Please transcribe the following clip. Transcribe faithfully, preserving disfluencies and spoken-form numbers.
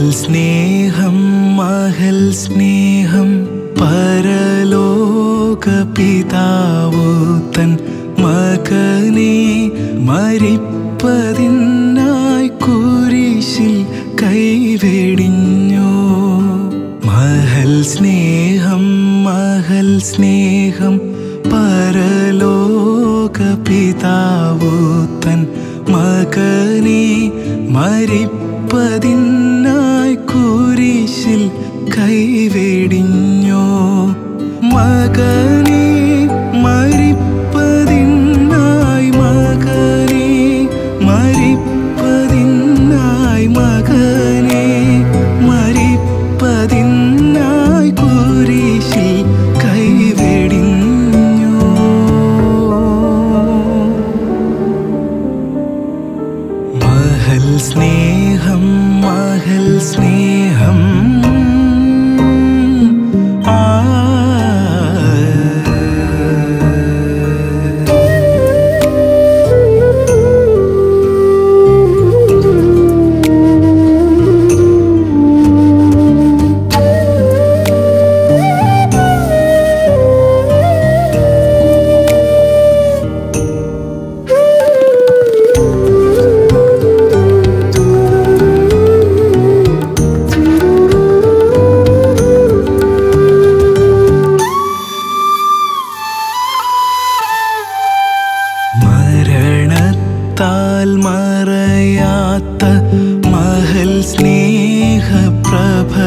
സ്നേഹം മഹൽ സ്നേഹം പരലോക പിതാവു തൻ മകനെ മരിപ്പതിനായി കുരിശിൽ കൈവെടിഞ്ഞു. മഹൽ സ്നേഹം മഹൽ സ്നേഹം പരലോക പിതാവു തൻ മകനെ മരിപ്പതിനായി കുരിശിൽ കൈവെടിഞ്ഞു. മകനെ മരിപ്പതിനായി മകനെ മരിപ്പതിനായി മകനെ മരിപ്പതിനായി കുരിശിൽ കൈവെടിഞ്ഞു. മഹൽ സ്നേഹം മഹൽ സ്നേഹം ആ മരണത്താൽ മറയാത്ത മഹൽ സ്നേഹ പ്രഭ